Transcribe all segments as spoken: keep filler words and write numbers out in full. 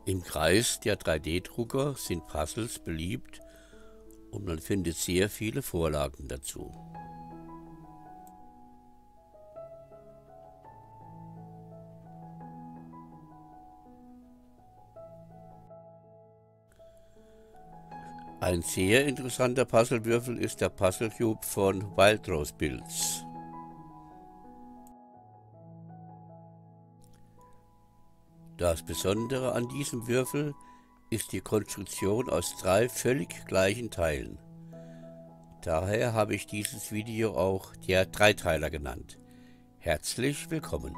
Im Kreis der drei D Drucker sind Puzzles beliebt und man findet sehr viele Vorlagen dazu. Ein sehr interessanter Puzzlewürfel ist der Puzzle Cube von Wild Rose Builds. Das Besondere an diesem Würfel ist die Konstruktion aus drei völlig gleichen Teilen. Daher habe ich dieses Video auch der Dreiteiler genannt. Herzlich willkommen!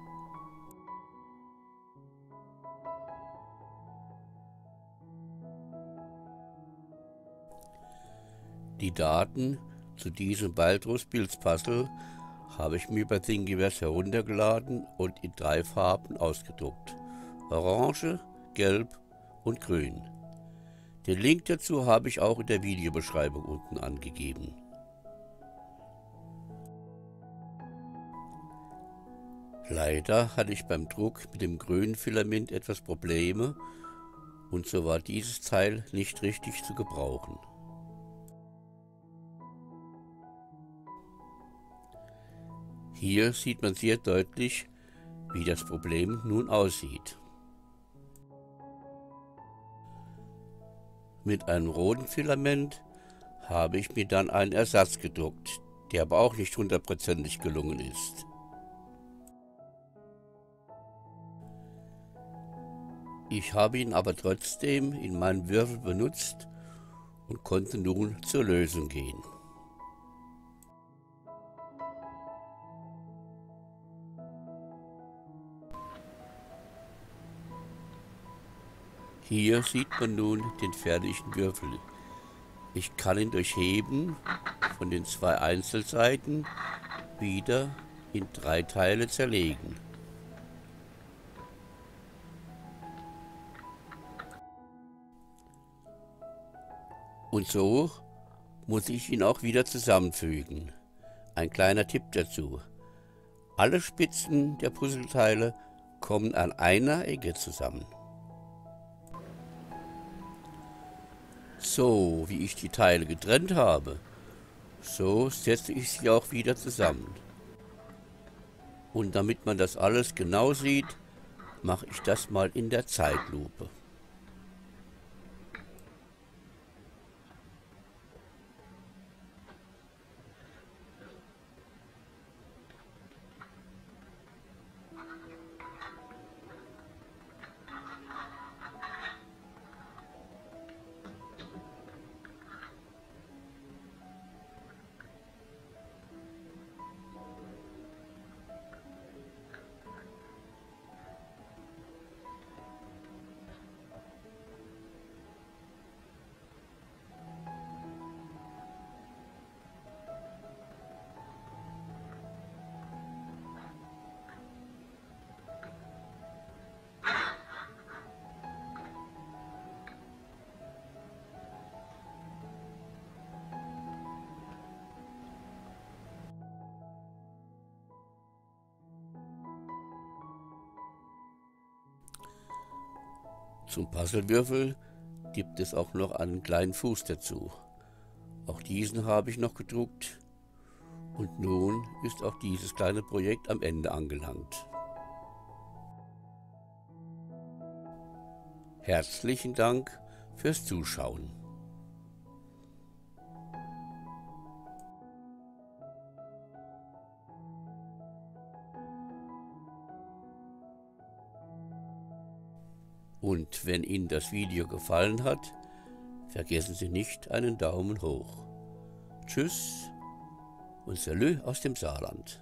Die Daten zu diesem Wild Rose Builds Puzzle habe ich mir bei Thingiverse heruntergeladen und in drei Farben ausgedruckt: Orange, Gelb und Grün. Den Link dazu habe ich auch in der Videobeschreibung unten angegeben. Leider hatte ich beim Druck mit dem grünen Filament etwas Probleme und so war dieses Teil nicht richtig zu gebrauchen. Hier sieht man sehr deutlich, wie das Problem nun aussieht. Mit einem roten Filament habe ich mir dann einen Ersatz gedruckt, der aber auch nicht hundertprozentig gelungen ist. Ich habe ihn aber trotzdem in meinem Würfel benutzt und konnte nun zur Lösung gehen. Hier sieht man nun den fertigen Würfel. Ich kann ihn durch Heben von den zwei Einzelseiten wieder in drei Teile zerlegen. Und so muss ich ihn auch wieder zusammenfügen. Ein kleiner Tipp dazu: Alle Spitzen der Puzzleteile kommen an einer Ecke zusammen. So, wie ich die Teile getrennt habe, so setze ich sie auch wieder zusammen. Und damit man das alles genau sieht, mache ich das mal in der Zeitlupe. Zum Puzzlewürfel gibt es auch noch einen kleinen Fuß dazu. Auch diesen habe ich noch gedruckt und nun ist auch dieses kleine Projekt am Ende angelangt. Herzlichen Dank fürs Zuschauen. Und wenn Ihnen das Video gefallen hat, vergessen Sie nicht einen Daumen hoch. Tschüss und Salü aus dem Saarland.